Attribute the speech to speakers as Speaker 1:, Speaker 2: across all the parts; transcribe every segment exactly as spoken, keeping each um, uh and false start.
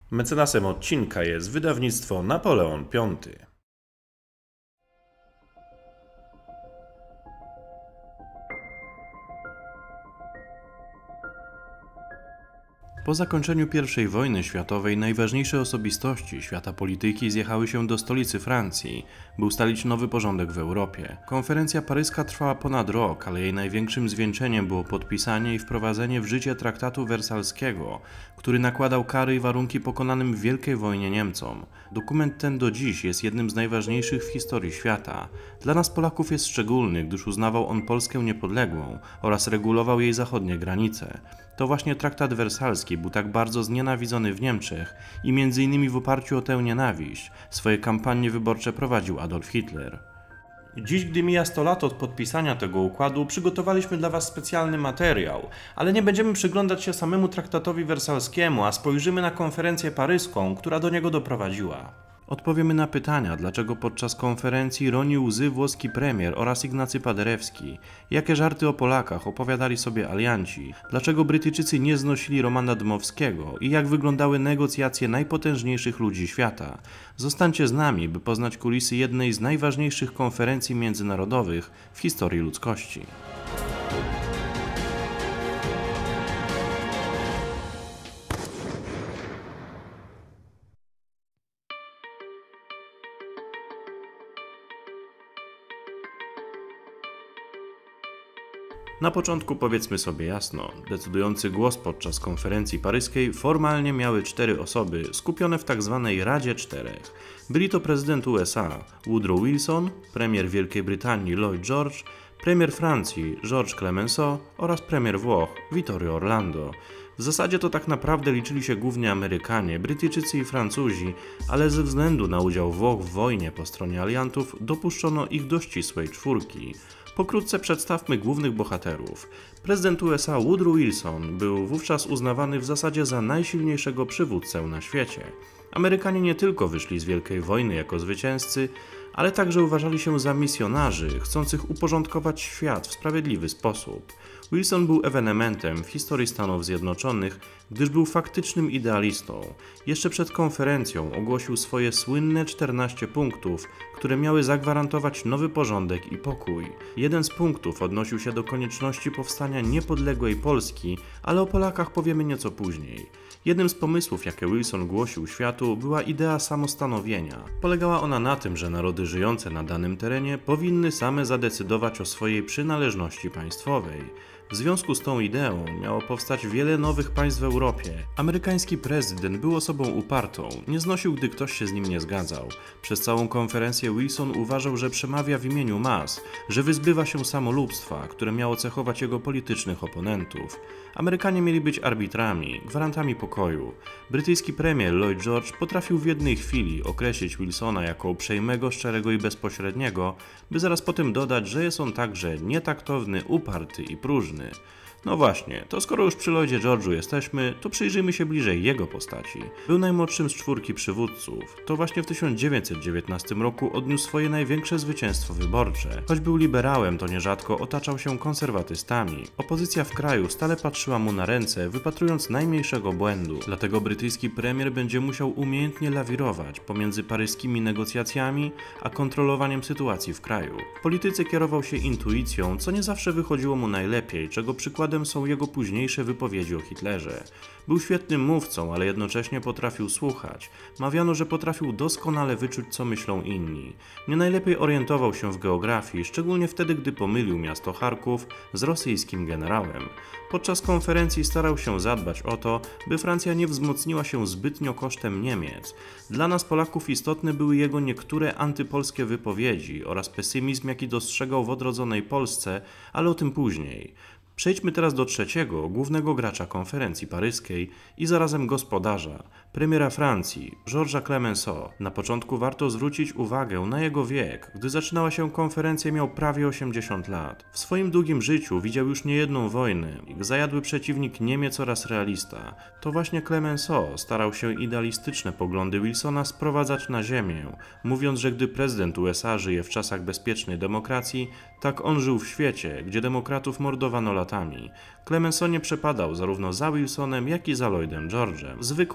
Speaker 1: Mecenasem odcinka jest wydawnictwo Napoleon Piąty. Po zakończeniu pierwszej wojny światowej najważniejsze osobistości świata polityki zjechały się do stolicy Francji, by ustalić nowy porządek w Europie. Konferencja paryska trwała ponad rok, ale jej największym zwieńczeniem było podpisanie i wprowadzenie w życie traktatu wersalskiego, który nakładał kary i warunki pokonanym w Wielkiej Wojnie Niemcom. Dokument ten do dziś jest jednym z najważniejszych w historii świata. Dla nas Polaków jest szczególny, gdyż uznawał on Polskę niepodległą oraz regulował jej zachodnie granice. To właśnie traktat wersalski był tak bardzo znienawidzony w Niemczech i między innymi w oparciu o tę nienawiść swoje kampanie wyborcze prowadził Adolf Hitler. Dziś, gdy mija sto lat od podpisania tego układu, przygotowaliśmy dla Was specjalny materiał, ale nie będziemy przyglądać się samemu traktatowi wersalskiemu, a spojrzymy na konferencję paryską, która do niego doprowadziła. Odpowiemy na pytania, dlaczego podczas konferencji ronił łzy włoski premier oraz Ignacy Paderewski, jakie żarty o Polakach opowiadali sobie alianci, dlaczego Brytyjczycy nie znosili Romana Dmowskiego i jak wyglądały negocjacje najpotężniejszych ludzi świata. Zostańcie z nami, by poznać kulisy jednej z najważniejszych konferencji międzynarodowych w historii ludzkości. Na początku powiedzmy sobie jasno, decydujący głos podczas konferencji paryskiej formalnie miały cztery osoby skupione w tzw. Radzie Czterech. Byli to prezydent U S A Woodrow Wilson, premier Wielkiej Brytanii Lloyd George, premier Francji Georges Clemenceau oraz premier Włoch Vittorio Orlando. W zasadzie to tak naprawdę liczyli się głównie Amerykanie, Brytyjczycy i Francuzi, ale ze względu na udział Włoch w wojnie po stronie aliantów dopuszczono ich do ścisłej czwórki. Pokrótce przedstawmy głównych bohaterów. Prezydent U S A Woodrow Wilson był wówczas uznawany w zasadzie za najsilniejszego przywódcę na świecie. Amerykanie nie tylko wyszli z Wielkiej Wojny jako zwycięzcy, ale także uważali się za misjonarzy, chcących uporządkować świat w sprawiedliwy sposób. Wilson był ewenementem w historii Stanów Zjednoczonych, gdyż był faktycznym idealistą. Jeszcze przed konferencją ogłosił swoje słynne czternaście punktów, które miały zagwarantować nowy porządek i pokój. Jeden z punktów odnosił się do konieczności powstania niepodległej Polski, ale o Polakach powiemy nieco później. Jednym z pomysłów, jakie Wilson głosił światu, była idea samostanowienia. Polegała ona na tym, że narody żyjące na danym terenie powinny same zadecydować o swojej przynależności państwowej. W związku z tą ideą miało powstać wiele nowych państw w Europie. Amerykański prezydent był osobą upartą, nie znosił, gdy ktoś się z nim nie zgadzał. Przez całą konferencję Wilson uważał, że przemawia w imieniu mas, że wyzbywa się samolubstwa, które miało cechować jego politycznych oponentów. Amerykanie mieli być arbitrami, gwarantami pokoju. Brytyjski premier Lloyd George potrafił w jednej chwili określić Wilsona jako uprzejmego, szczerego i bezpośredniego, by zaraz potem dodać, że jest on także nietaktowny, uparty i próżny. No właśnie, to skoro już przy Lloydzie George'u jesteśmy, to przyjrzyjmy się bliżej jego postaci. Był najmłodszym z czwórki przywódców. To właśnie w tysiąc dziewięćset dziewiętnastym roku odniósł swoje największe zwycięstwo wyborcze. Choć był liberałem, to nierzadko otaczał się konserwatystami. Opozycja w kraju stale patrzyła mu na ręce, wypatrując najmniejszego błędu. Dlatego brytyjski premier będzie musiał umiejętnie lawirować pomiędzy paryskimi negocjacjami a kontrolowaniem sytuacji w kraju. W polityce kierował się intuicją, co nie zawsze wychodziło mu najlepiej, czego przykładem są jego późniejsze wypowiedzi o Hitlerze. Był świetnym mówcą, ale jednocześnie potrafił słuchać. Mawiano, że potrafił doskonale wyczuć, co myślą inni. Nie najlepiej orientował się w geografii, szczególnie wtedy, gdy pomylił miasto Charków z rosyjskim generałem. Podczas konferencji starał się zadbać o to, by Francja nie wzmocniła się zbytnio kosztem Niemiec. Dla nas Polaków istotne były jego niektóre antypolskie wypowiedzi oraz pesymizm, jaki dostrzegał w odrodzonej Polsce, ale o tym później. Przejdźmy teraz do trzeciego, głównego gracza konferencji paryskiej i zarazem gospodarza, premiera Francji, Georgesa Clemenceau. Na początku warto zwrócić uwagę na jego wiek. Gdy zaczynała się konferencja, miał prawie osiemdziesiąt lat. W swoim długim życiu widział już niejedną wojnę, zajadły przeciwnik Niemiec oraz realista. To właśnie Clemenceau starał się idealistyczne poglądy Wilsona sprowadzać na ziemię, mówiąc, że gdy prezydent U S A żyje w czasach bezpiecznej demokracji, tak on żył w świecie, gdzie demokratów mordowano latami. Clemenceau nie przepadał zarówno za Wilsonem, jak i za Lloydem George'em. Zwykł mawiać,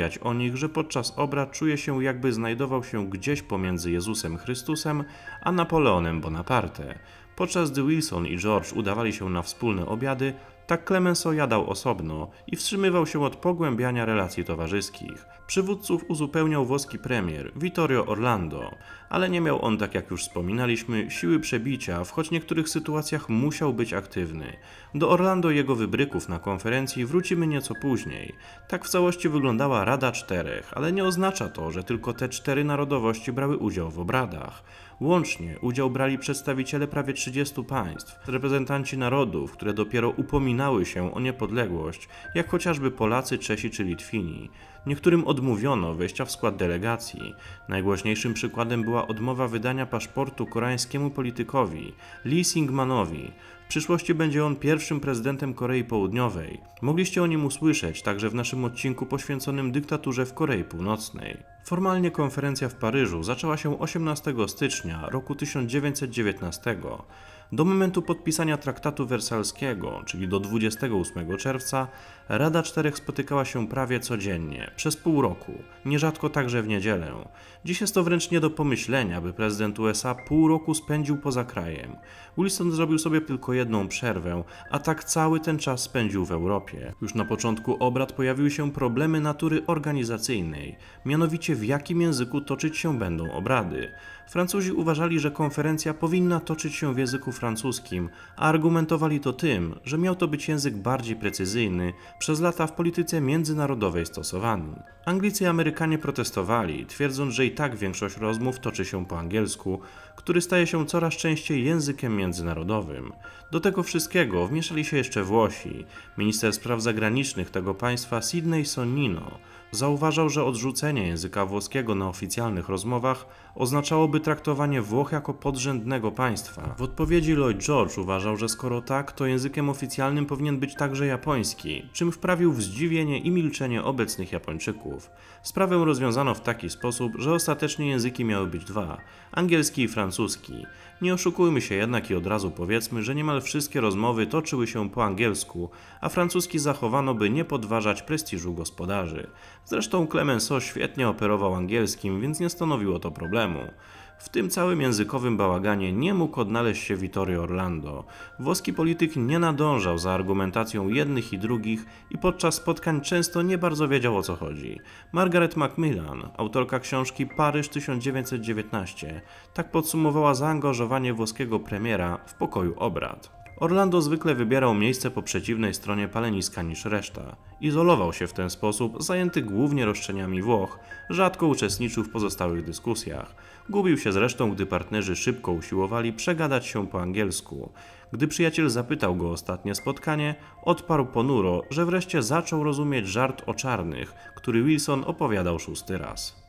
Speaker 1: rozmawiać o nich, że podczas obrad czuje się, jakby znajdował się gdzieś pomiędzy Jezusem Chrystusem a Napoleonem Bonaparte. Podczas gdy Wilson i George udawali się na wspólne obiady, tak Clemenceau jadał osobno i wstrzymywał się od pogłębiania relacji towarzyskich. Przywódców uzupełniał włoski premier Vittorio Orlando, ale nie miał on, tak jak już wspominaliśmy, siły przebicia, w choć w niektórych sytuacjach musiał być aktywny. Do Orlando i jego wybryków na konferencji wrócimy nieco później. Tak w całości wyglądała Rada Czterech, ale nie oznacza to, że tylko te cztery narodowości brały udział w obradach. Łącznie udział brali przedstawiciele prawie trzydziestu państw, reprezentanci narodów, które dopiero upominały się o niepodległość, jak chociażby Polacy, Czesi czy Litwini. Niektórym odmówiono wejścia w skład delegacji. Najgłośniejszym przykładem była odmowa wydania paszportu koreańskiemu politykowi Lee Syngmanowi. W przyszłości będzie on pierwszym prezydentem Korei Południowej. Mogliście o nim usłyszeć także w naszym odcinku poświęconym dyktaturze w Korei Północnej. Formalnie konferencja w Paryżu zaczęła się osiemnastego stycznia roku tysiąc dziewięćset dziewiętnastego. Do momentu podpisania traktatu wersalskiego, czyli do dwudziestego ósmego czerwca, Rada Czterech spotykała się prawie codziennie, przez pół roku, nierzadko także w niedzielę. Dziś jest to wręcz nie do pomyślenia, by prezydent U S A pół roku spędził poza krajem. Wilson zrobił sobie tylko jedną przerwę, a tak cały ten czas spędził w Europie. Już na początku obrad pojawiły się problemy natury organizacyjnej, mianowicie w jakim języku toczyć się będą obrady. Francuzi uważali, że konferencja powinna toczyć się w języku francuskim, a argumentowali to tym, że miał to być język bardziej precyzyjny, przez lata w polityce międzynarodowej stosowany. Anglicy i Amerykanie protestowali, twierdząc, że i tak większość rozmów toczy się po angielsku, który staje się coraz częściej językiem międzynarodowym. Do tego wszystkiego wmieszali się jeszcze Włosi. Minister spraw zagranicznych tego państwa, Sidney Sonnino, zauważał, że odrzucenie języka włoskiego na oficjalnych rozmowach oznaczałoby traktowanie Włoch jako podrzędnego państwa. W odpowiedzi Lloyd George uważał, że skoro tak, to językiem oficjalnym powinien być także japoński, czym wprawił w zdziwienie i milczenie obecnych Japończyków. Sprawę rozwiązano w taki sposób, że ostatecznie języki miały być dwa – angielski i francuski. Nie oszukujmy się jednak i od razu powiedzmy, że niemal wszystkie rozmowy toczyły się po angielsku, a francuski zachowano, by nie podważać prestiżu gospodarzy. Zresztą Clemenceau świetnie operował angielskim, więc nie stanowiło to problemu. W tym całym językowym bałaganie nie mógł odnaleźć się Vittorio Orlando. Włoski polityk nie nadążał za argumentacją jednych i drugich i podczas spotkań często nie bardzo wiedział, o co chodzi. Margaret Macmillan, autorka książki Paryż tysiąc dziewięćset dziewiętnaście, tak podsumowała zaangażowanie włoskiego premiera w pokoju obrad. Orlando zwykle wybierał miejsce po przeciwnej stronie paleniska niż reszta. Izolował się w ten sposób, zajęty głównie roszczeniami Włoch, rzadko uczestniczył w pozostałych dyskusjach. Gubił się zresztą, gdy partnerzy szybko usiłowali przegadać się po angielsku. Gdy przyjaciel zapytał go o ostatnie spotkanie, odparł ponuro, że wreszcie zaczął rozumieć żart o czarnych, który Wilson opowiadał szósty raz.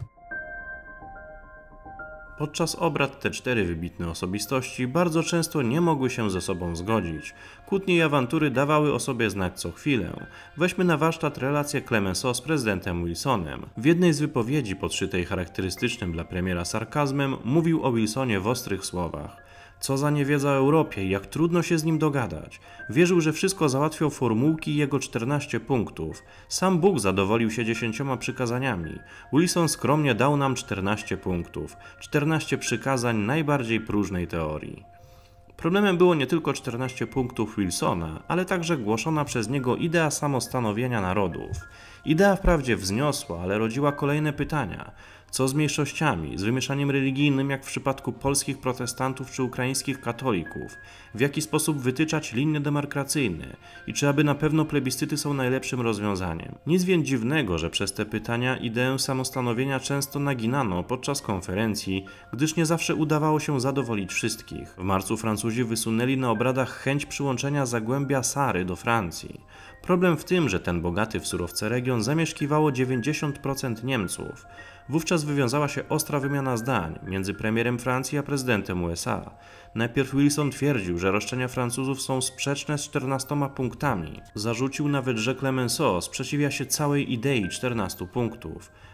Speaker 1: Podczas obrad te cztery wybitne osobistości bardzo często nie mogły się ze sobą zgodzić. Kłótnie i awantury dawały o sobie znać co chwilę. Weźmy na warsztat relację Clemenceau z prezydentem Wilsonem. W jednej z wypowiedzi podszytej charakterystycznym dla premiera sarkazmem mówił o Wilsonie w ostrych słowach. Co za niewiedza o Europie i jak trudno się z nim dogadać. Wierzył, że wszystko załatwią formułki i jego czternaście punktów. Sam Bóg zadowolił się dziesięcioma przykazaniami. Wilson skromnie dał nam czternaście punktów. czternaście przykazań najbardziej próżnej teorii. Problemem było nie tylko czternaście punktów Wilsona, ale także głoszona przez niego idea samostanowienia narodów. Idea wprawdzie wzniosła, ale rodziła kolejne pytania. Co z mniejszościami, z wymieszaniem religijnym jak w przypadku polskich protestantów czy ukraińskich katolików? W jaki sposób wytyczać linie demarkacyjne? I czy aby na pewno plebiscyty są najlepszym rozwiązaniem? Nic więc dziwnego, że przez te pytania ideę samostanowienia często naginano podczas konferencji, gdyż nie zawsze udawało się zadowolić wszystkich. W marcu Francuzi wysunęli na obradach chęć przyłączenia Zagłębia Sary do Francji. Problem w tym, że ten bogaty w surowce region zamieszkiwało dziewięćdziesiąt procent Niemców. Wówczas wywiązała się ostra wymiana zdań między premierem Francji a prezydentem U S A. Najpierw Wilson twierdził, że roszczenia Francuzów są sprzeczne z czternastoma punktami. Zarzucił nawet, że Clemenceau sprzeciwia się całej idei czternastu punktów.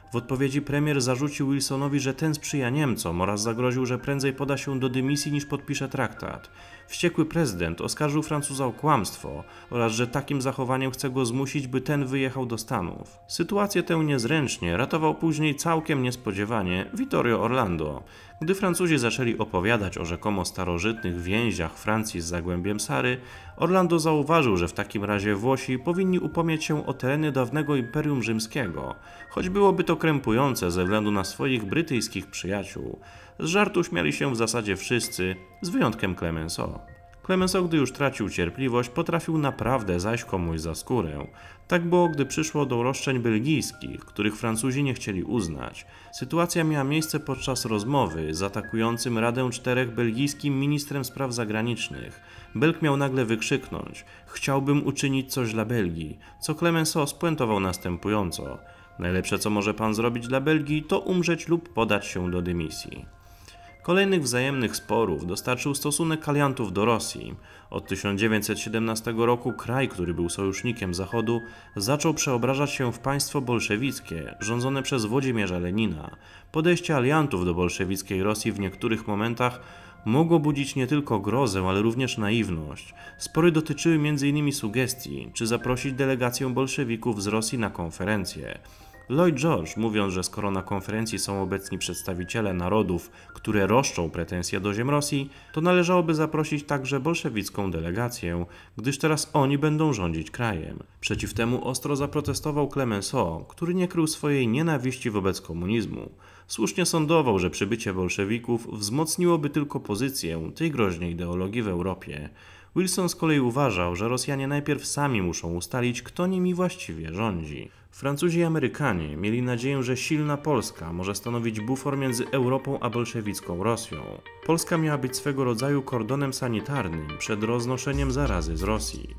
Speaker 1: W odpowiedzi premier zarzucił Wilsonowi, że ten sprzyja Niemcom oraz zagroził, że prędzej poda się do dymisji niż podpisze traktat. Wściekły prezydent oskarżył Francuza o kłamstwo oraz że takim zachowaniem chce go zmusić, by ten wyjechał do Stanów. Sytuację tę niezręcznie ratował później całkiem niespodziewanie Vittorio Orlando. Gdy Francuzi zaczęli opowiadać o rzekomo starożytnych więziach Francji z Zagłębiem Sary, Orlando zauważył, że w takim razie Włosi powinni upomnieć się o tereny dawnego Imperium Rzymskiego, choć byłoby to krępujące ze względu na swoich brytyjskich przyjaciół. Z żartu śmiali się w zasadzie wszyscy, z wyjątkiem Clemenceau. Clemenceau, gdy już tracił cierpliwość, potrafił naprawdę zajść komuś za skórę. Tak było, gdy przyszło do roszczeń belgijskich, których Francuzi nie chcieli uznać. Sytuacja miała miejsce podczas rozmowy z atakującym Radę Czterech belgijskim ministrem spraw zagranicznych. Belg miał nagle wykrzyknąć: chciałbym uczynić coś dla Belgii, co Clemenceau spuentował następująco: najlepsze, co może pan zrobić dla Belgii, to umrzeć lub podać się do dymisji. Kolejnych wzajemnych sporów dostarczył stosunek aliantów do Rosji. Od tysiąc dziewięćset siedemnastego roku kraj, który był sojusznikiem Zachodu, zaczął przeobrażać się w państwo bolszewickie, rządzone przez Włodzimierza Lenina. Podejście aliantów do bolszewickiej Rosji w niektórych momentach mogło budzić nie tylko grozę, ale również naiwność. Spory dotyczyły między innymi sugestii, czy zaprosić delegację bolszewików z Rosji na konferencję. Lloyd George, mówiąc, że skoro na konferencji są obecni przedstawiciele narodów, które roszczą pretensje do ziem Rosji, to należałoby zaprosić także bolszewicką delegację, gdyż teraz oni będą rządzić krajem. Przeciw temu ostro zaprotestował Clemenceau, który nie krył swojej nienawiści wobec komunizmu. Słusznie sądował, że przybycie bolszewików wzmocniłoby tylko pozycję tej groźnej ideologii w Europie. Wilson z kolei uważał, że Rosjanie najpierw sami muszą ustalić, kto nimi właściwie rządzi. Francuzi i Amerykanie mieli nadzieję, że silna Polska może stanowić bufor między Europą a bolszewicką Rosją. Polska miała być swego rodzaju kordonem sanitarnym przed roznoszeniem zarazy z Rosji.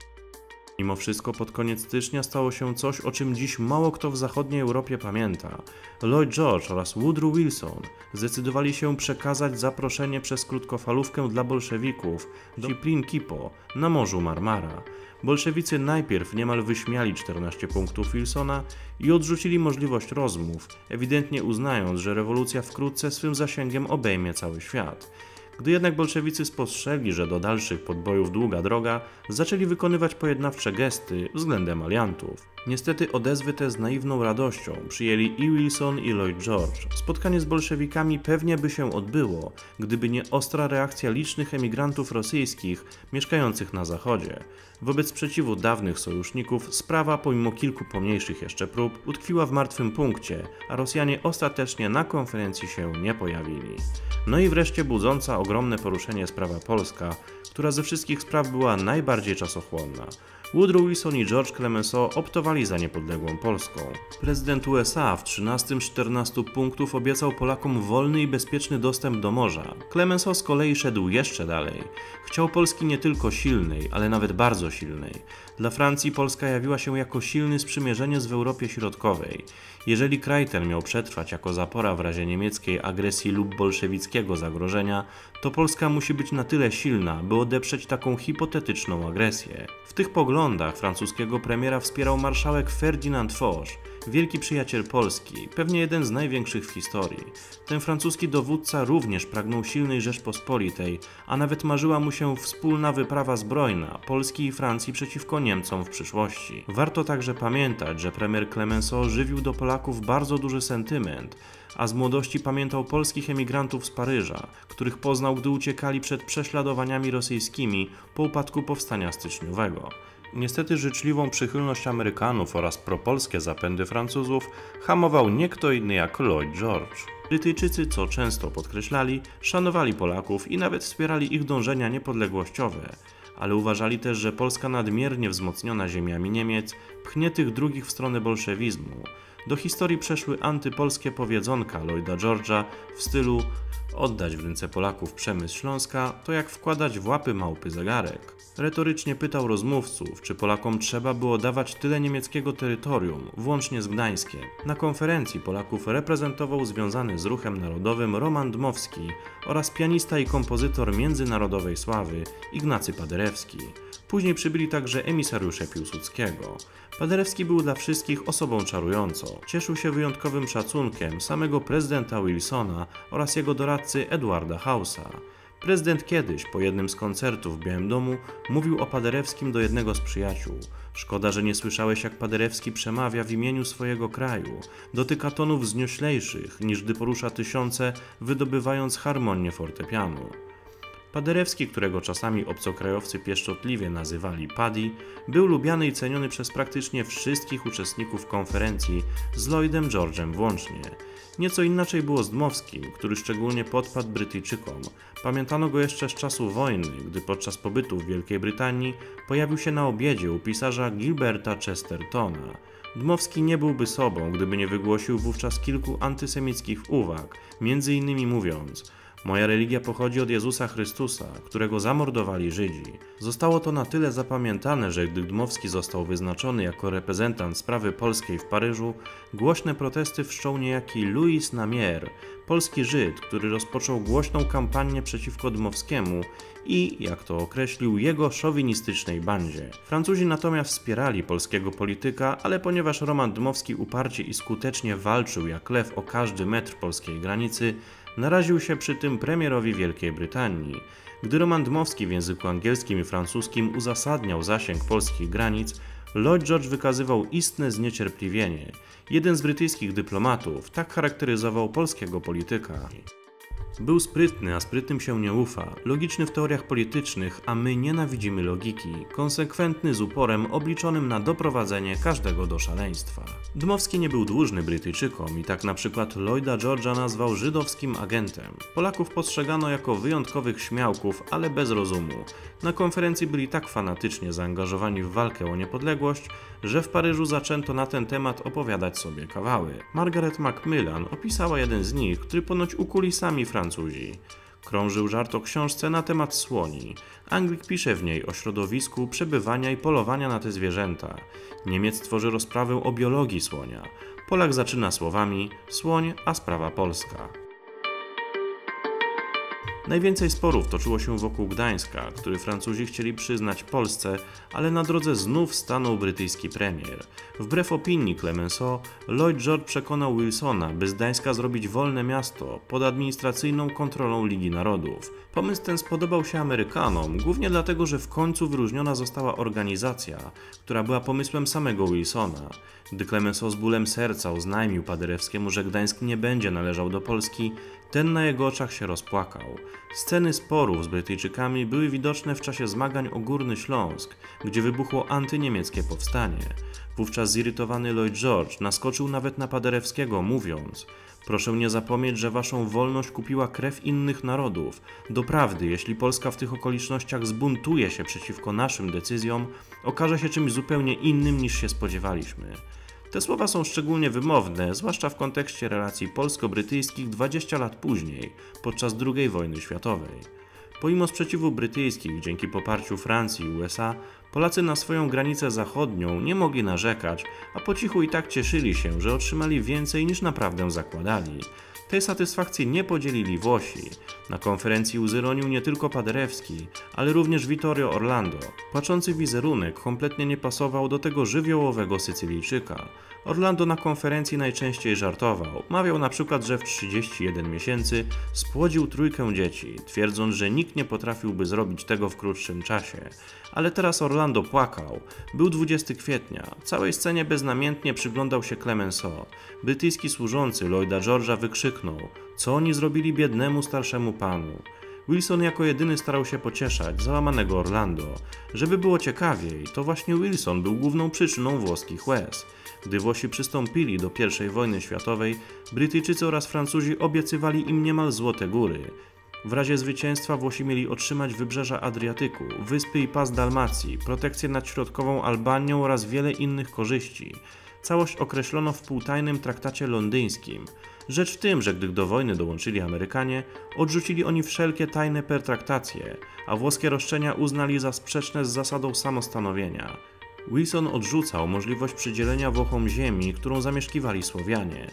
Speaker 1: Mimo wszystko pod koniec stycznia stało się coś, o czym dziś mało kto w zachodniej Europie pamięta. Lloyd George oraz Woodrow Wilson zdecydowali się przekazać zaproszenie przez krótkofalówkę dla bolszewików do Principo na Morzu Marmara. Bolszewicy najpierw niemal wyśmiali czternaście punktów Wilsona i odrzucili możliwość rozmów, ewidentnie uznając, że rewolucja wkrótce swym zasięgiem obejmie cały świat. Gdy jednak bolszewicy spostrzegli, że do dalszych podbojów długa droga, zaczęli wykonywać pojednawcze gesty względem aliantów. Niestety odezwy te z naiwną radością przyjęli i Wilson, i Lloyd George. Spotkanie z bolszewikami pewnie by się odbyło, gdyby nie ostra reakcja licznych emigrantów rosyjskich mieszkających na zachodzie. Wobec sprzeciwu dawnych sojuszników sprawa, pomimo kilku pomniejszych jeszcze prób, utkwiła w martwym punkcie, a Rosjanie ostatecznie na konferencji się nie pojawili. No i wreszcie budząca ogromne poruszenie sprawa polska, która ze wszystkich spraw była najbardziej czasochłonna. Woodrow Wilson i George Clemenceau optowali za niepodległą Polską. Prezydent U S A w trzynastym z czternastu punktów obiecał Polakom wolny i bezpieczny dostęp do morza. Clemenceau z kolei szedł jeszcze dalej. Chciał Polski nie tylko silnej, ale nawet bardzo silnej. Dla Francji Polska jawiła się jako silny sprzymierzeniec w Europie Środkowej. Jeżeli kraj ten miał przetrwać jako zapora w razie niemieckiej agresji lub bolszewickiego zagrożenia, to Polska musi być na tyle silna, by odeprzeć taką hipotetyczną agresję. W tych poglądach francuskiego premiera wspierał marszałek Ferdynand Foch, wielki przyjaciel Polski, pewnie jeden z największych w historii. Ten francuski dowódca również pragnął silnej Rzeczpospolitej, a nawet marzyła mu się wspólna wyprawa zbrojna Polski i Francji przeciwko Niemcom w przyszłości. Warto także pamiętać, że premier Clemenceau żywił do Polaków bardzo duży sentyment, a z młodości pamiętał polskich emigrantów z Paryża, których poznał, gdy uciekali przed prześladowaniami rosyjskimi po upadku powstania styczniowego. Niestety życzliwą przychylność Amerykanów oraz propolskie zapędy Francuzów hamował nie kto inny jak Lloyd George. Brytyjczycy, co często podkreślali, szanowali Polaków i nawet wspierali ich dążenia niepodległościowe, ale uważali też, że Polska nadmiernie wzmocniona ziemiami Niemiec pchnie tych drugich w stronę bolszewizmu. Do historii przeszły antypolskie powiedzonka Lloyda George'a w stylu oddać w ręce Polaków przemysł Śląska to jak wkładać w łapy małpy zegarek. Retorycznie pytał rozmówców, czy Polakom trzeba było dawać tyle niemieckiego terytorium, włącznie z Gdańskiem. Na konferencji Polaków reprezentował związany z ruchem narodowym Roman Dmowski oraz pianista i kompozytor międzynarodowej sławy Ignacy Paderewski. Później przybyli także emisariusze Piłsudskiego. Paderewski był dla wszystkich osobą czarującą. Cieszył się wyjątkowym szacunkiem samego prezydenta Wilsona oraz jego doradcy Edwarda House'a. Prezydent kiedyś, po jednym z koncertów w Białym Domu, mówił o Paderewskim do jednego z przyjaciół. Szkoda, że nie słyszałeś, jak Paderewski przemawia w imieniu swojego kraju. Dotyka tonów znioślejszych, niż gdy porusza tysiące, wydobywając harmonię fortepianu. Paderewski, którego czasami obcokrajowcy pieszczotliwie nazywali Paddy, był lubiany i ceniony przez praktycznie wszystkich uczestników konferencji, z Lloydem George'em włącznie. Nieco inaczej było z Dmowskim, który szczególnie podpadł Brytyjczykom. Pamiętano go jeszcze z czasu wojny, gdy podczas pobytu w Wielkiej Brytanii pojawił się na obiedzie u pisarza Gilberta Chestertona. Dmowski nie byłby sobą, gdyby nie wygłosił wówczas kilku antysemickich uwag, między innymi mówiąc: moja religia pochodzi od Jezusa Chrystusa, którego zamordowali Żydzi. Zostało to na tyle zapamiętane, że gdy Dmowski został wyznaczony jako reprezentant sprawy polskiej w Paryżu, głośne protesty wszczął niejaki Louis Namier, polski Żyd, który rozpoczął głośną kampanię przeciwko Dmowskiemu i, jak to określił, jego szowinistycznej bandzie. Francuzi natomiast wspierali polskiego polityka, ale ponieważ Roman Dmowski uparcie i skutecznie walczył jak lew o każdy metr polskiej granicy, naraził się przy tym premierowi Wielkiej Brytanii. Gdy Roman Dmowski w języku angielskim i francuskim uzasadniał zasięg polskich granic, Lloyd George wykazywał istne zniecierpliwienie. Jeden z brytyjskich dyplomatów tak charakteryzował polskiego polityka: był sprytny, a sprytnym się nie ufa, logiczny w teoriach politycznych, a my nienawidzimy logiki, konsekwentny z uporem obliczonym na doprowadzenie każdego do szaleństwa. Dmowski nie był dłużny Brytyjczykom i tak na przykład Lloyda George'a nazwał żydowskim agentem. Polaków postrzegano jako wyjątkowych śmiałków, ale bez rozumu. Na konferencji byli tak fanatycznie zaangażowani w walkę o niepodległość, że w Paryżu zaczęto na ten temat opowiadać sobie kawały. Margaret Macmillan opisała jeden z nich, który ponoć ukuli sami Francuzi. Krążył żart o książce na temat słoni. Anglik pisze w niej o środowisku przebywania i polowania na te zwierzęta. Niemiec tworzy rozprawę o biologii słonia. Polak zaczyna słowami: słoń, a sprawa polska. Najwięcej sporów toczyło się wokół Gdańska, który Francuzi chcieli przyznać Polsce, ale na drodze znów stanął brytyjski premier. Wbrew opinii Clemenceau, Lloyd George przekonał Wilsona, by z Gdańska zrobić wolne miasto pod administracyjną kontrolą Ligi Narodów. Pomysł ten spodobał się Amerykanom, głównie dlatego, że w końcu wyróżniona została organizacja, która była pomysłem samego Wilsona. Gdy Clemenceau z bólem serca oznajmił Paderewskiemu, że Gdańsk nie będzie należał do Polski, ten na jego oczach się rozpłakał. Sceny sporów z Brytyjczykami były widoczne w czasie zmagań o Górny Śląsk, gdzie wybuchło antyniemieckie powstanie. Wówczas zirytowany Lloyd George naskoczył nawet na Paderewskiego, mówiąc: proszę nie zapomnieć, że waszą wolność kupiła krew innych narodów. Doprawdy, jeśli Polska w tych okolicznościach zbuntuje się przeciwko naszym decyzjom, okaże się czymś zupełnie innym niż się spodziewaliśmy. Te słowa są szczególnie wymowne, zwłaszcza w kontekście relacji polsko-brytyjskich dwadzieścia lat później, podczas drugiej wojny światowej. Pomimo sprzeciwu brytyjskich, dzięki poparciu Francji i U S A, Polacy na swoją granicę zachodnią nie mogli narzekać, a po cichu i tak cieszyli się, że otrzymali więcej niż naprawdę zakładali. Tej satysfakcji nie podzielili Włosi. Na konferencji uzyronił nie tylko Paderewski, ale również Vittorio Orlando. Płaczący wizerunek kompletnie nie pasował do tego żywiołowego Sycylijczyka. Orlando na konferencji najczęściej żartował. Mawiał na przykład, że w trzydzieści jeden miesięcy spłodził trójkę dzieci, twierdząc, że nikt nie potrafiłby zrobić tego w krótszym czasie. Ale teraz Orlando płakał. Był dwudziestego kwietnia. Całej scenie beznamiętnie przyglądał się Clemenceau. Brytyjski służący Lloyda George'a wykrzyknął: co oni zrobili biednemu starszemu panu? Wilson jako jedyny starał się pocieszać załamanego Orlando. Żeby było ciekawiej, to właśnie Wilson był główną przyczyną włoskich łez. Gdy Włosi przystąpili do pierwszej wojny światowej, Brytyjczycy oraz Francuzi obiecywali im niemal złote góry. W razie zwycięstwa Włosi mieli otrzymać wybrzeża Adriatyku, wyspy i pas Dalmacji, protekcję nad środkową Albanią oraz wiele innych korzyści. Całość określono w półtajnym traktacie londyńskim. Rzecz w tym, że gdy do wojny dołączyli Amerykanie, odrzucili oni wszelkie tajne pertraktacje, a włoskie roszczenia uznali za sprzeczne z zasadą samostanowienia. Wilson odrzucał możliwość przydzielenia Włochom ziemi, którą zamieszkiwali Słowianie.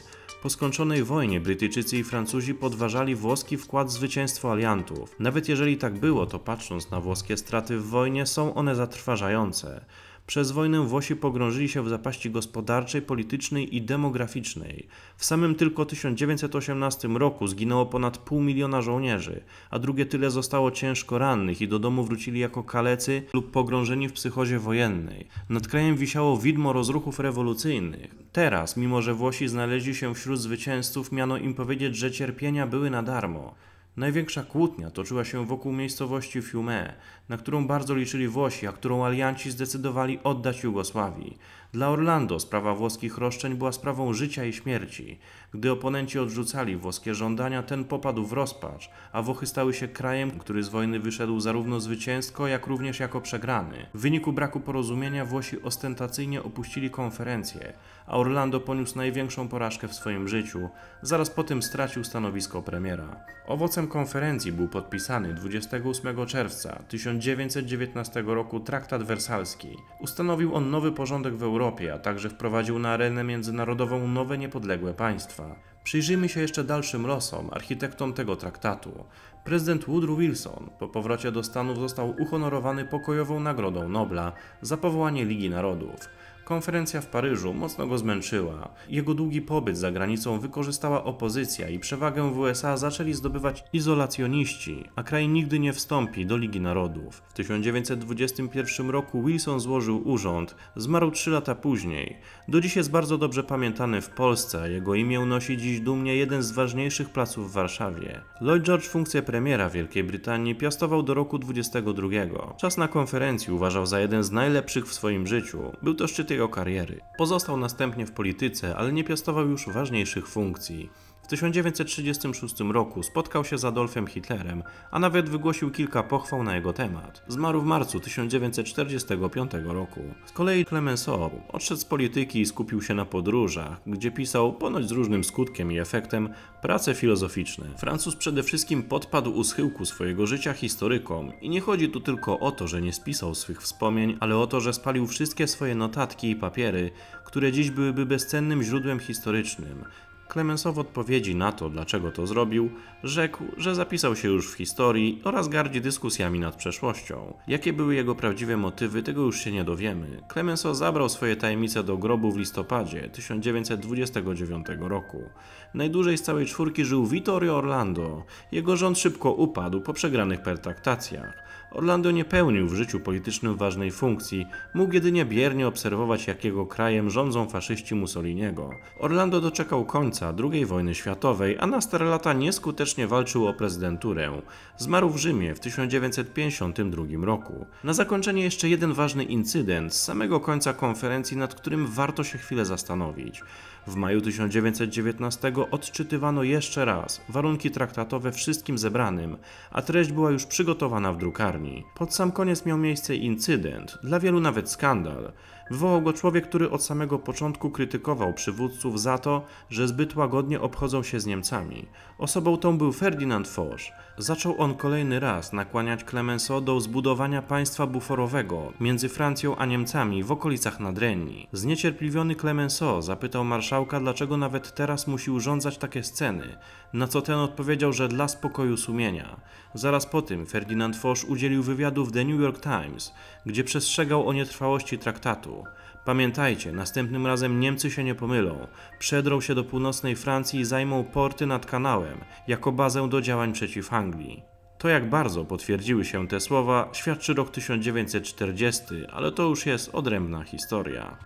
Speaker 1: Po skończonej wojnie Brytyjczycy i Francuzi podważali włoski wkład w zwycięstwo aliantów. Nawet jeżeli tak było, to patrząc na włoskie straty w wojnie, są one zatrważające. Przez wojnę Włosi pogrążyli się w zapaści gospodarczej, politycznej i demograficznej. W samym tylko tysiąc dziewięćset osiemnastym roku zginęło ponad pół miliona żołnierzy, a drugie tyle zostało ciężko rannych i do domu wrócili jako kalecy lub pogrążeni w psychozie wojennej. Nad krajem wisiało widmo rozruchów rewolucyjnych. Teraz, mimo że Włosi znaleźli się wśród zwycięzców, miano im powiedzieć, że cierpienia były na darmo. Największa kłótnia toczyła się wokół miejscowości Fiume, na którą bardzo liczyli Włosi, a którą alianci zdecydowali oddać Jugosławii. Dla Orlando sprawa włoskich roszczeń była sprawą życia i śmierci. Gdy oponenci odrzucali włoskie żądania, ten popadł w rozpacz, a Włochy stały się krajem, który z wojny wyszedł zarówno zwycięsko, jak również jako przegrany. W wyniku braku porozumienia Włosi ostentacyjnie opuścili konferencję, a Orlando poniósł największą porażkę w swoim życiu. Zaraz potem stracił stanowisko premiera. Owocem konferencji był podpisany dwudziestego ósmego czerwca tysiąc dziewięćset dziewiętnastego roku traktat wersalski. Ustanowił on nowy porządek w Europie, a także wprowadził na arenę międzynarodową nowe niepodległe państwa. Przyjrzyjmy się jeszcze dalszym losom, architektom tego traktatu. Prezydent Woodrow Wilson po powrocie do Stanów został uhonorowany pokojową Nagrodą Nobla za powołanie Ligi Narodów. Konferencja w Paryżu mocno go zmęczyła. Jego długi pobyt za granicą wykorzystała opozycja i przewagę w U S A zaczęli zdobywać izolacjoniści, a kraj nigdy nie wstąpi do Ligi Narodów. W tysiąc dziewięćset dwudziestym pierwszym roku Wilson złożył urząd, zmarł trzy lata później. Do dziś jest bardzo dobrze pamiętany w Polsce, a jego imię nosi dziś dumnie jeden z ważniejszych placów w Warszawie. Lloyd George funkcję premiera Wielkiej Brytanii piastował do roku dwudziestego drugiego. Czas na konferencji uważał za jeden z najlepszych w swoim życiu. Był to szczyt jego kariery. Pozostał następnie w polityce, ale nie piastował już ważniejszych funkcji. W tysiąc dziewięćset trzydziestym szóstym roku spotkał się z Adolfem Hitlerem, a nawet wygłosił kilka pochwał na jego temat. Zmarł w marcu tysiąc dziewięćset czterdziestego piątego roku. Z kolei Clemenceau odszedł z polityki i skupił się na podróżach, gdzie pisał, ponoć z różnym skutkiem i efektem, prace filozoficzne. Francuz przede wszystkim podpadł u schyłku swojego życia historykom i nie chodzi tu tylko o to, że nie spisał swych wspomnień, ale o to, że spalił wszystkie swoje notatki i papiery, które dziś byłyby bezcennym źródłem historycznym. Clemenceau w odpowiedzi na to, dlaczego to zrobił, rzekł, że zapisał się już w historii oraz gardzi dyskusjami nad przeszłością. Jakie były jego prawdziwe motywy, tego już się nie dowiemy. Clemenceau zabrał swoje tajemnice do grobu w listopadzie tysiąc dziewięćset dwudziestego dziewiątego roku. Najdłużej z całej czwórki żył Vittorio Orlando. Jego rząd szybko upadł po przegranych pertraktacjach. Orlando nie pełnił w życiu politycznym ważnej funkcji, mógł jedynie biernie obserwować, jak jego krajem rządzą faszyści Mussoliniego. Orlando doczekał końca drugiej wojny światowej, a na stare lata nieskutecznie walczył o prezydenturę. Zmarł w Rzymie w tysiąc dziewięćset pięćdziesiątym drugim roku. Na zakończenie jeszcze jeden ważny incydent z samego końca konferencji, nad którym warto się chwilę zastanowić. W maju tysiąc dziewięćset dziewiętnastego odczytywano jeszcze raz warunki traktatowe wszystkim zebranym, a treść była już przygotowana w drukarni. Pod sam koniec miał miejsce incydent, dla wielu nawet skandal. Wywołał go człowiek, który od samego początku krytykował przywódców za to, że zbyt łagodnie obchodzą się z Niemcami. Osobą tą był Ferdynand Foch. Zaczął on kolejny raz nakłaniać Clemenceau do zbudowania państwa buforowego między Francją a Niemcami w okolicach Nadrenii. Zniecierpliwiony Clemenceau zapytał marszałka, dlaczego nawet teraz musi urządzać takie sceny, na co ten odpowiedział, że dla spokoju sumienia. Zaraz po tym Ferdynand Foch udzielił wywiadu w The New York Times, gdzie przestrzegał o nietrwałości traktatu. Pamiętajcie, następnym razem Niemcy się nie pomylą. Przedrą się do północnej Francji i zajmą porty nad kanałem, jako bazę do działań przeciw Anglii. To, jak bardzo potwierdziły się te słowa, świadczy rok tysiąc dziewięćset czterdziesty, ale to już jest odrębna historia.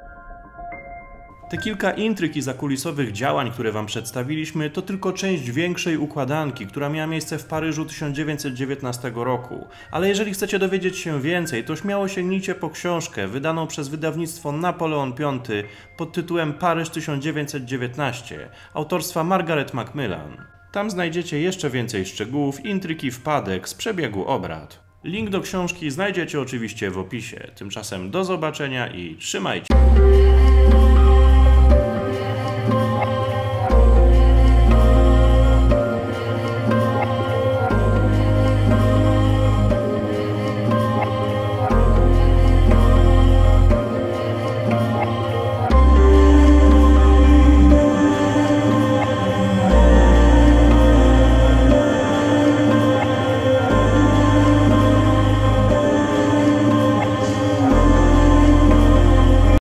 Speaker 1: Te kilka intryg i zakulisowych działań, które Wam przedstawiliśmy, to tylko część większej układanki, która miała miejsce w Paryżu tysiąc dziewięćset dziewiętnastego roku. Ale jeżeli chcecie dowiedzieć się więcej, to śmiało sięgnijcie po książkę wydaną przez wydawnictwo Napoleon piąty pod tytułem Paryż tysiąc dziewięćset dziewiętnaście autorstwa Margaret Macmillan. Tam znajdziecie jeszcze więcej szczegółów, intryg i wpadek z przebiegu obrad. Link do książki znajdziecie oczywiście w opisie. Tymczasem do zobaczenia i trzymajcie się!